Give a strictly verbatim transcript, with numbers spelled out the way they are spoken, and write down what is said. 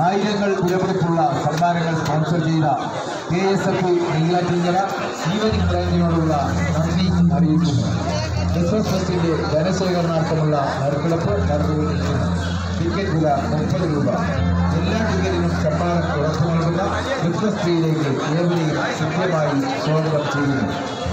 ആയിരങ്ങൾ വിലപിടിപ്പുള്ള സമ്മാനങ്ങൾ സ്പോൺസർ ചെയ്ത K S F Neyyattinkara evening ബ്രാഞ്ചിനോടുള്ള നന്ദി അറിയിക്കുന്നു. ക്രിസ്മസ് ഫെസ്റ്റിന്റെ ധനശേഖരണാർത്ഥമുള്ള നറുക്കെടുപ്പ് നടന്നുകൊണ്ടിരിക്കുന്നു. ടിക്കറ്റ് വില മുപ്പത് രൂപ. എല്ലാ ടിക്കറ്റിനും സമ്മാനം ഉറപ്പു നൽകുന്ന ക്രിസ്മസ് ട്രീയിലേക്ക് ഏവരെയും കൃത്യമായി സ്വാഗതം ചെയ്യുന്നു.